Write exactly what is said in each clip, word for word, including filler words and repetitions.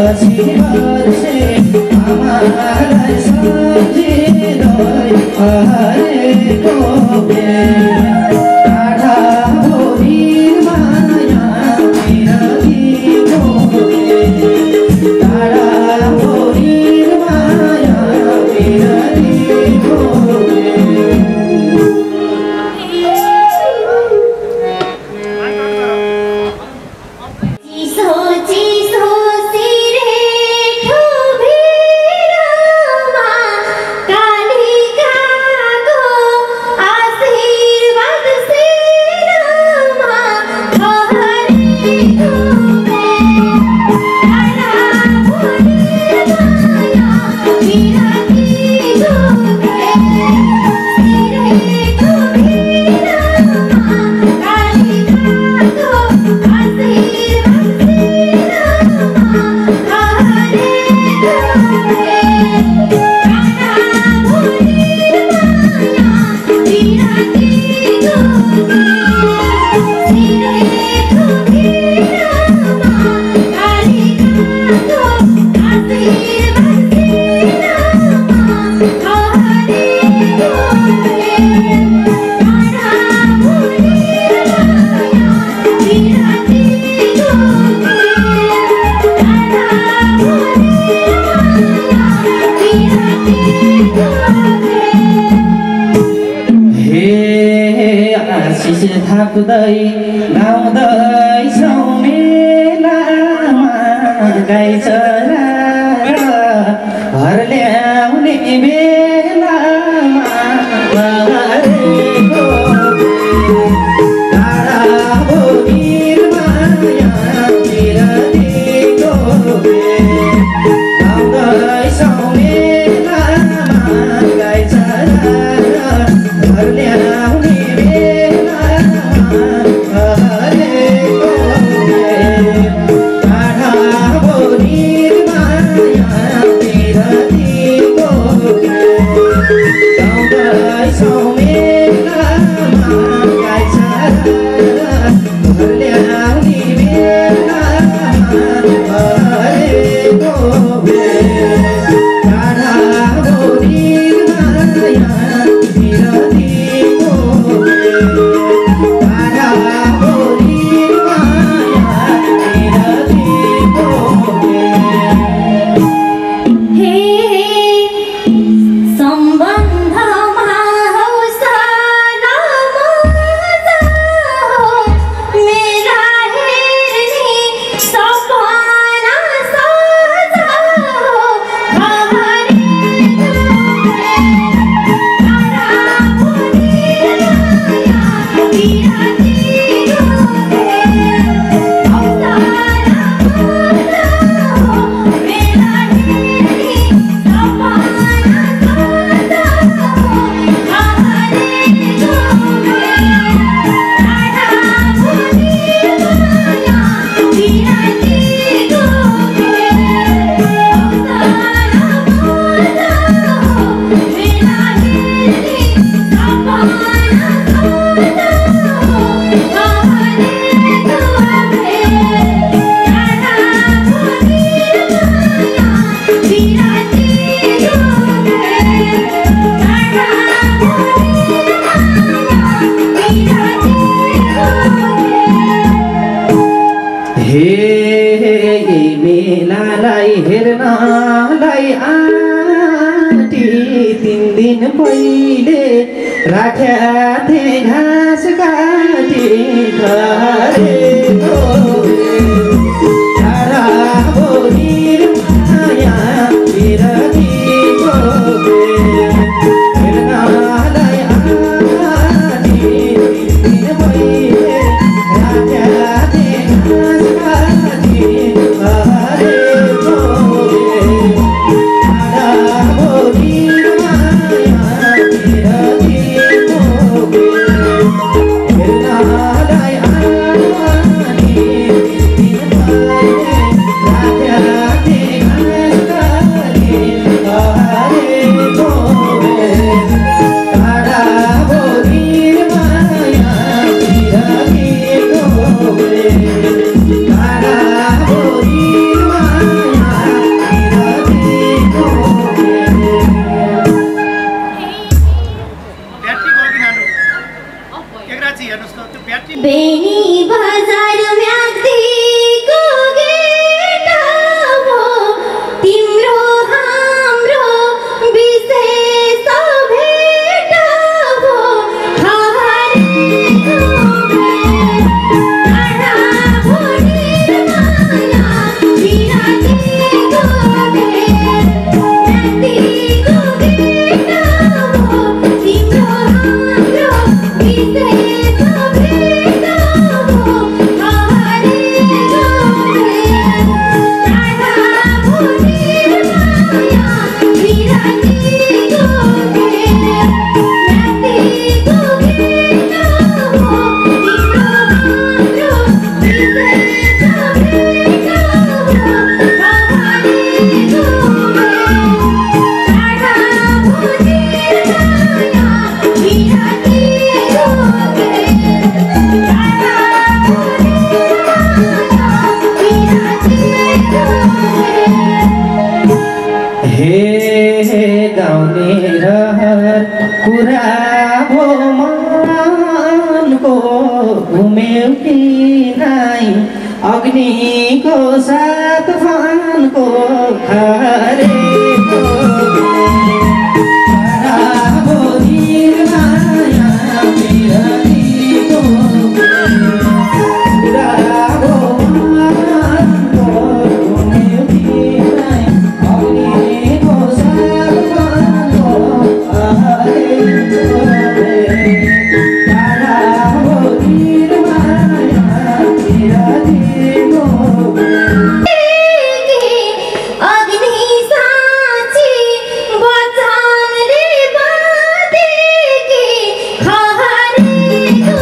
थाप्दै गाउँदैछौ मेलामा गाई चरा घर ल्याउने बेलामा मरेको टाढा बोकिर माया बिरतीको गाउँदैछौ मेलामा गाई चरा घर ल्याउने मेलालाई हेर्नलाई आँटी तिन दिन पहिले राख्या थिएँ घाँस काटी घरेको टाढा बोकिर माया बिरतीको हेर्नलाई आँटी तिन दिन पहिले राख्या थिएँ घाँस काटी Yeah. बेनी बजार म्याग्दीको गेट हो तिम्रो हाम्रो विशेष भेट हो हरेको टाढा भोलिर माया बिरातीको भेट म्याग्दीको गेट हो तिम्रो हाम्रो विशेष भेट हो हरेको टाढा भोलिर माया बिरातीको भेट म्याग्दीको भेट हो तिम्रो हाम्रो विशेष भेट हो हरेको टाढा भोलिर माया बिरातीको भेट टाढा भोलिर माया बिरातीको भेट हे गाउने रहर कुरा भो मनको घुम्यो कि नाइ अग्निको साथ फानको हरेको टाढा भोलिर माया बिरातीको कुरा भो मनको घुम्यो कि नाइ अग्निको साथ फानको हरेको टाढा भोलिर माया बिरातीको अग्नि साँची बचानले बाँधेकी हरेको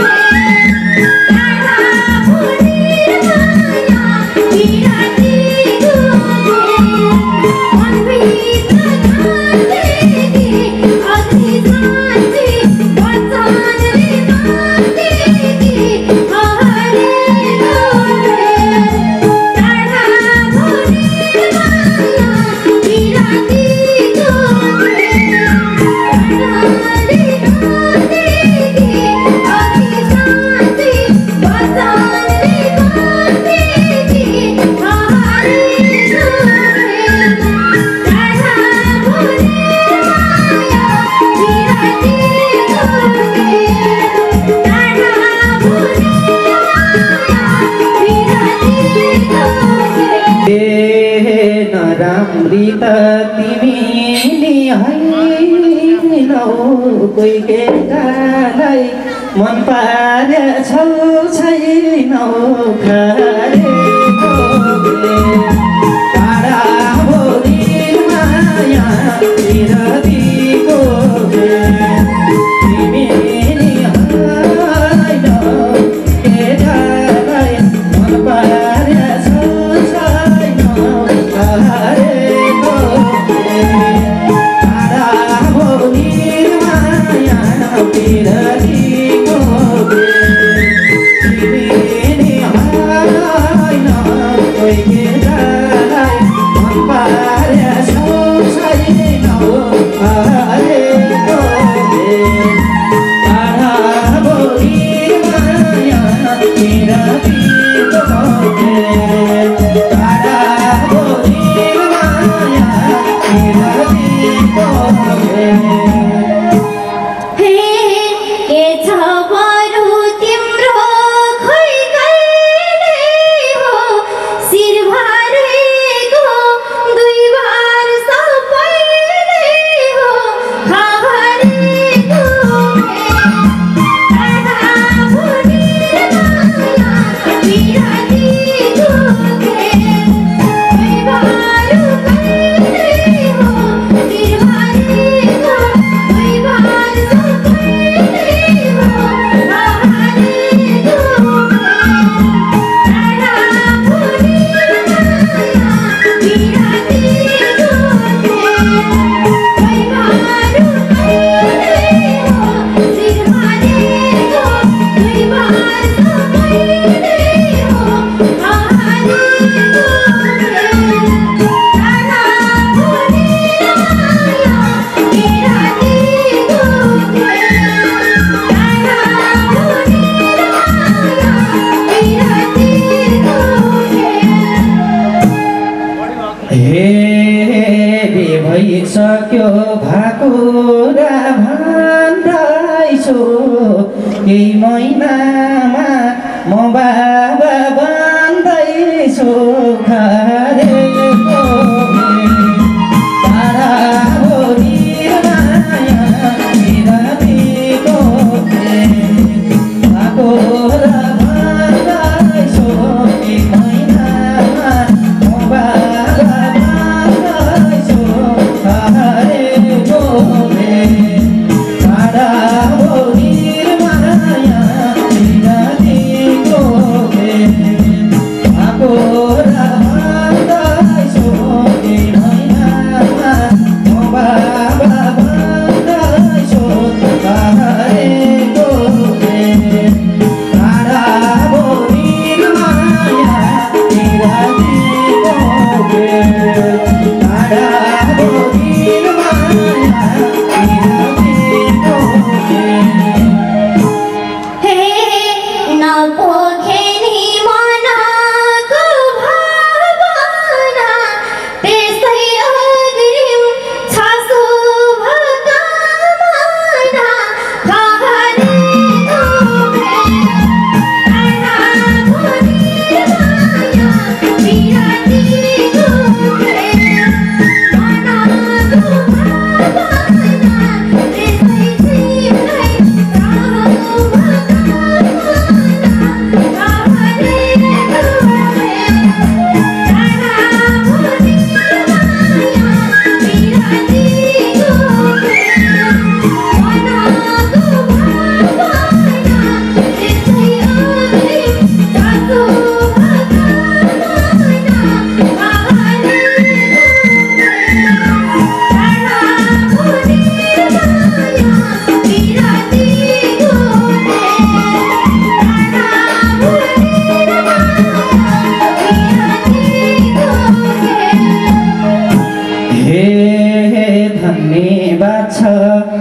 भेट टाढा भोलिर माया बिरातीको भेट मनभित्र बाँधेकी अग्नि साँची बचानले बाँधेकी हरेको भेट टाढा भोलिर माया बिरातीको भेट टाढाले बाँधेकी अग्नि साँची बचानले बाँधेकी हरेको भेट टाढा भोलिर माया बिरातीको भेट टाढा भोलिर माया बिरातीको भेट ए नराम्री त तिमीले हैनौ कोही केटालाई मन पारेछौ छैनौ खरेको भेट टाढा भोलिर माया बिरातीको भेट तिमीले हैनौ केटालाई मन पारेछौ छैनौ खरेको भेट टाढा भोलिर माया बिरातीको भेट तिमीले हैनौ कोही केटालाई मन पारेछौ छैनौ खरेको भेट टाढा भोलिर माया बिरातीको भेट टाढा भोलिर माया बिरातीको भेट हे के छ बरु तिम्रो खोइ कहिले हो शिर भरेको दुई बार सबैले हो हरेको भेट टाढा भोलिर माया बिरातीको भेट दुई बार कहिले हो शिर भरेको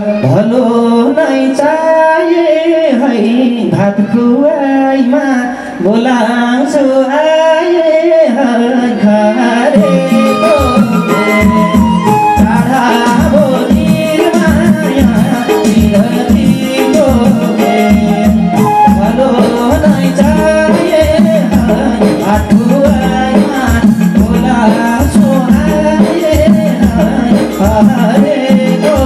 भलो नै चाहे है भात खुवाइमा बोलाउँछु आए है घरेको टाढा बोलिमाया विरतीको भलो नै चाहे है भात खुवाइमा बोलाउँछु आए है घरेको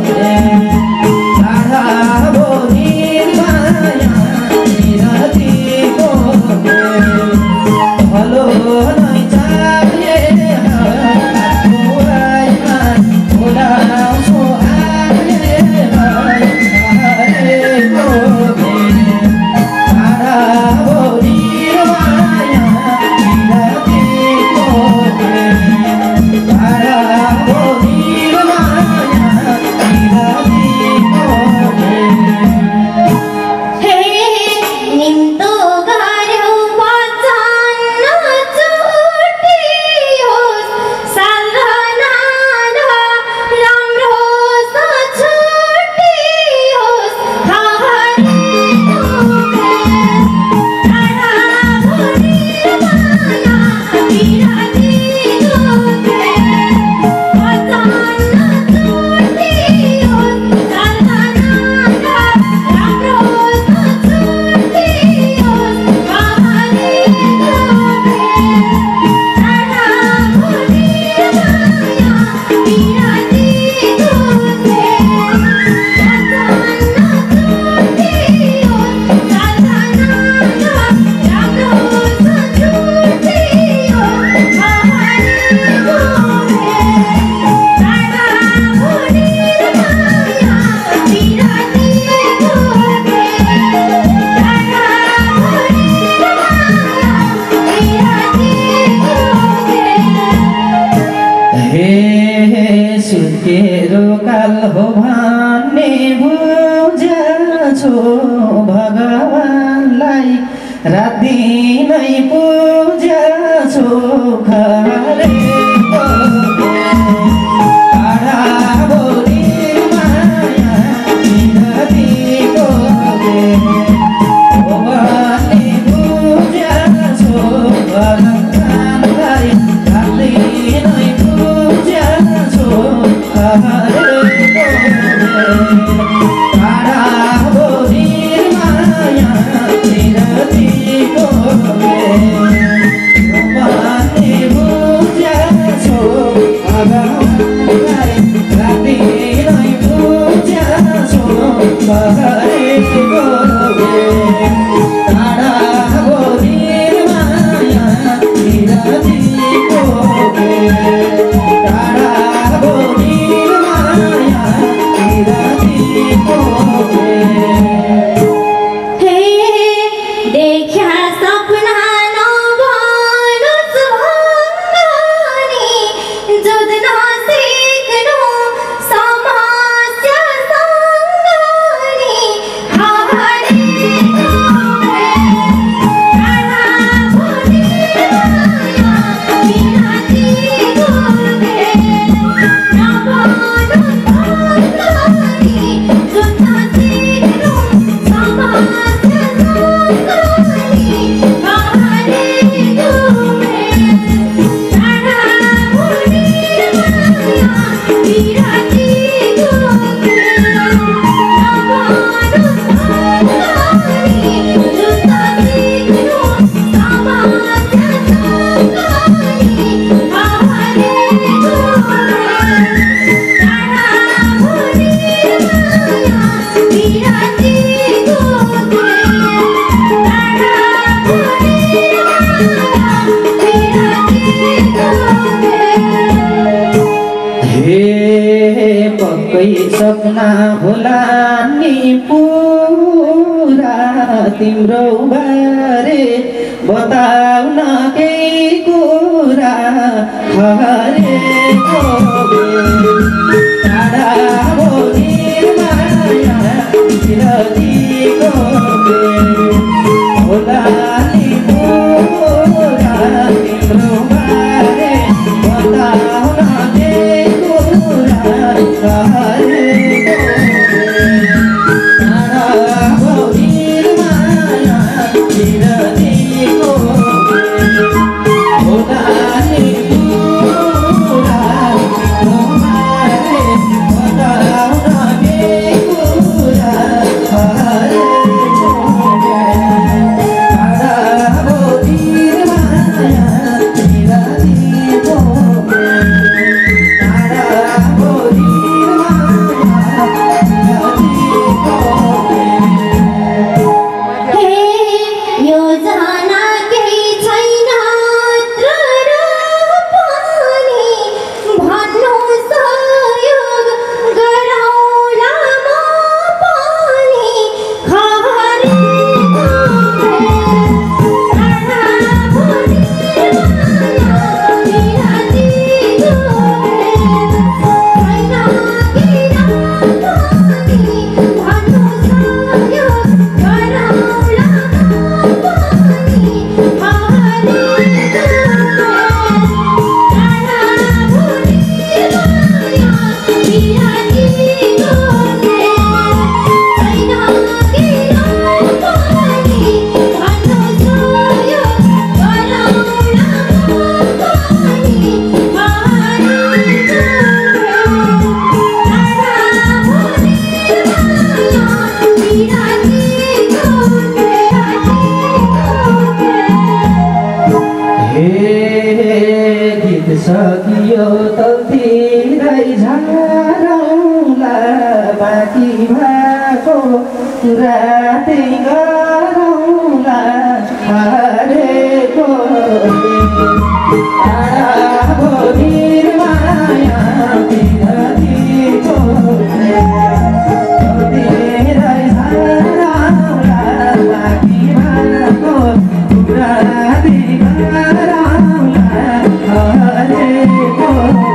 टाढा बोलिमाया विरतीको भलो नै चाहे भात खुवाइमा बोलाउँछु आए है घरेको टाढा बोलिमाया विरतीको टाढा बोलिमाया विरतीको हे निम्तो गार्यो वचन छुटियोस् साधना राम्रो छुटियोस् हरेको टाढा बोलिमाया विरतीको वचन छुटियोस् साधना राम्रो छुटियोस् हरेको टाढा बोलिमाया विरतीको हे सुत्केरो काल हो भन्ने बुझ्छु भगवानलाई रात दिनै पूज्छु खरेको टाढा बोलिमाया विरतीको हो भन्ने बुझ्छु भगवानलाई रात दिनै पूज्छु खरेको टाढा बोलिमाया विरतीको भन्ने बुझ्छु भगवानलाई रात दिनै पूज्छु खरेको टाढा बोलिमाया विरतीको टाढा बोलिमाया विरतीको हे देख्या सपना नभनुस् भङ्गनी जुझ्न सिक्नु समस्या सँगनी हरेको टाढा बोलिमाया विरतीको नभनुस् भङ्गनी जुझ्न सिक्नु समस्या सँगनी हरेको टाढा बोलिमाया विरतीको नभनुस् भङ्गनी जुझ्न सिक्नु समस्या सँगनी हरेको टाढा बोलिमाया विरतीको टाढा बोलिमाया विरतीको हे पक्कै सपना होला नि पुरा तिम्रो बारे बताउन केही कुरा हरेको टाढा बोलिमाया विरतीको होला नि पुरा तिम्रो बारे बताउन केही कुरा हरेको बाँकी भएको राति गरौँला हारेको टाढाको निर्माया विरतीको धेरै हराउला बाँकी भएको राति गरौँला हारेको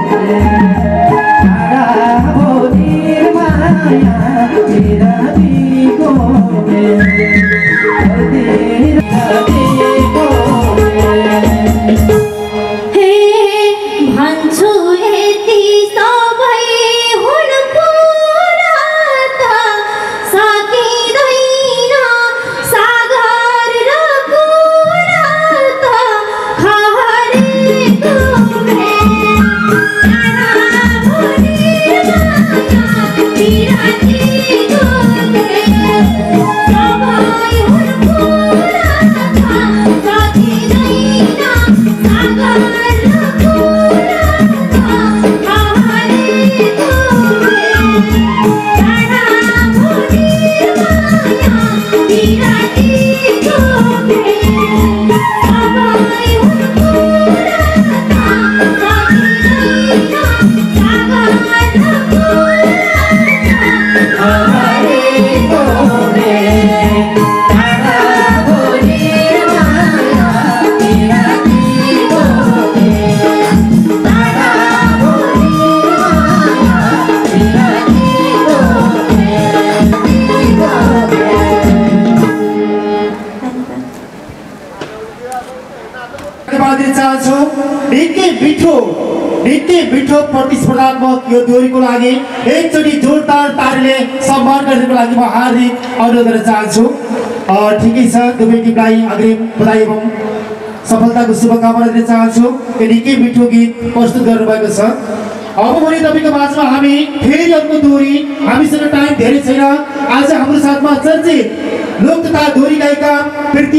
टाढाको निर्माया विरतीको हे भन्छु यति सबै हुन पुरा त सकिँदैन सागर र कुरा त हरेको निकै मिठो निकै मिठो प्रतिस्पर्धात्मक यो दोहोरीको लागि एकचोटि जोरदार तालीले सम्मान गर्नको लागि म हार्दिक अनुरोध गर्न चाहन्छु। ठिकै छ, दुवै टिमलाई अग्रिम बधाई एवं सफलताको शुभकामना दिन चाहन्छु। यो निकै मिठो गीत प्रस्तुत गर्नुभएको छ। अब भने तपाईँको माझमा हामी फेरि अर्को दोहोरी, हामीसँग टाइम धेरै छैन। आज हाम्रो साथमा चर्चित लोक तथा दोहोरी गायिका